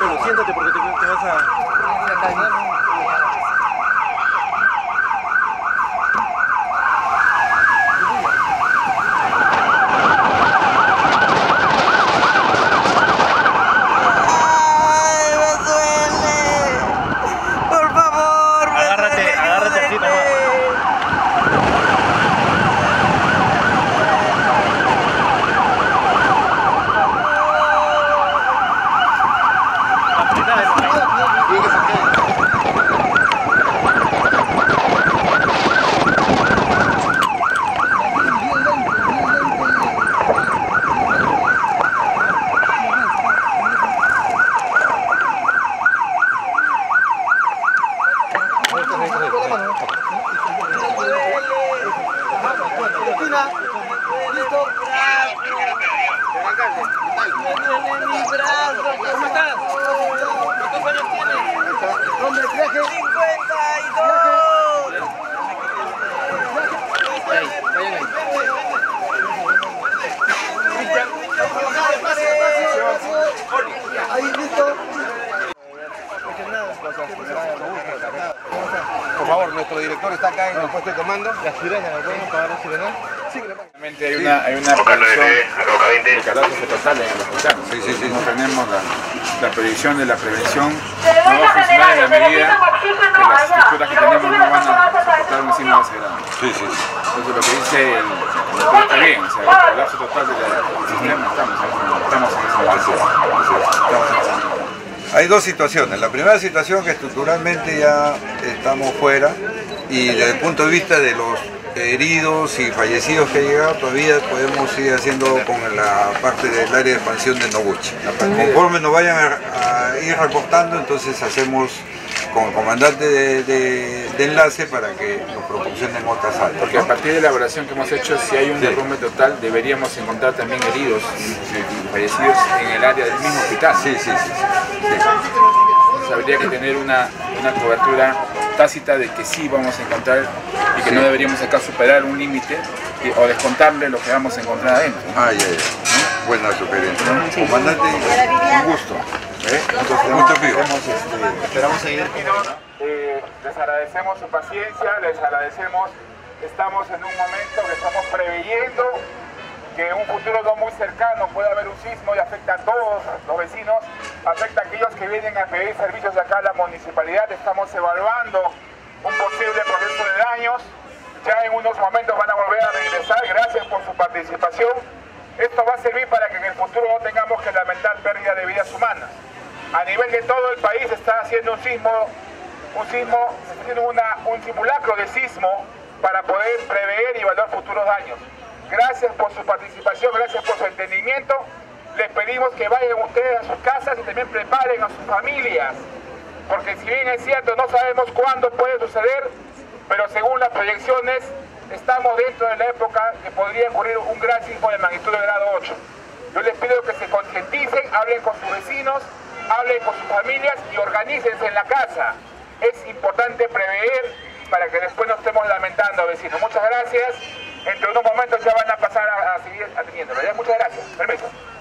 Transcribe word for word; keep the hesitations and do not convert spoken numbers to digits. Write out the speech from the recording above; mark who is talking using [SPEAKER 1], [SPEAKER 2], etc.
[SPEAKER 1] Polo, siéntate porque te, te vas a...
[SPEAKER 2] Por favor, nuestro director está acá en el puesto de comando.
[SPEAKER 1] ¿La sirena la podemos pagar la sirena?
[SPEAKER 2] Sí,
[SPEAKER 3] realmente hay una, hay una previsión de catástrofe total en el hospital.
[SPEAKER 2] Sí, sí, sí.
[SPEAKER 3] No tenemos la, la previsión de la prevención, no va a funcionar en la medida que las estructuras que tenemos no van a soportar un sismo de ese grado.
[SPEAKER 2] Sí, sí.
[SPEAKER 3] Entonces lo que dice el doctor está bien, o sea, el colapso total del sistema estamos, estamos en esa base. Estamos en esa.
[SPEAKER 4] Hay dos situaciones. La primera situación que estructuralmente ya estamos fuera y desde el punto de vista de los heridos y fallecidos que han llegado todavía podemos seguir haciendo con la parte del área de expansión de Noguchi. Conforme nos vayan a, a ir reportando, entonces hacemos con el comandante de, de, de enlace para que nos proporcionen otras áreas.
[SPEAKER 3] Porque
[SPEAKER 4] ¿no?
[SPEAKER 3] a partir de la evaluación que hemos hecho, si hay un
[SPEAKER 4] sí.
[SPEAKER 3] derrumbe total, deberíamos encontrar también heridos y fallecidos en el área del mismo hospital.
[SPEAKER 4] Sí, sí, sí. sí. sí.
[SPEAKER 3] Entonces habría que tener una, una cobertura tácita de que sí vamos a encontrar y que sí. no deberíamos acá superar un límite o descontarle lo que vamos a encontrar adentro.
[SPEAKER 4] Ah, ya, ya. ¿no? Buena sugerencia. ¿no? Sí. Comandante, un gusto. ¿Eh? Entonces,
[SPEAKER 3] mucho este, esperamos seguir. Eh, les agradecemos su paciencia, les agradecemos, estamos en un momento que estamos preveyendo que en un futuro no muy cercano puede haber un sismo y afecta a todos los vecinos, afecta a aquellos que vienen a pedir servicios de acá a la municipalidad. Estamos evaluando un posible proceso de daños, ya en unos momentos van a volver a regresar. Gracias por su participación. Esto va a servir para que en el futuro no tengamos que lamentar pérdida de vidas humanas. A nivel de todo el país se está haciendo un sismo, un sismo, se está haciendo una, un simulacro de sismo para poder prever y evaluar futuros daños. Gracias por su participación, gracias por su entendimiento. Les pedimos que vayan ustedes a sus casas y también preparen a sus familias, porque si bien es cierto, no sabemos cuándo puede suceder, pero según las proyecciones, estamos dentro de la época que podría ocurrir un gran sismo de magnitud de grado ocho. Yo les pido que se concienticen, hablen con sus vecinos, hablen con sus familias y organícense en la casa. Es importante prever para que después no estemos lamentando, vecinos. Muchas gracias. Entre unos momentos ya van a pasar a, a seguir atendiendo, ¿verdad? Muchas gracias. Permiso.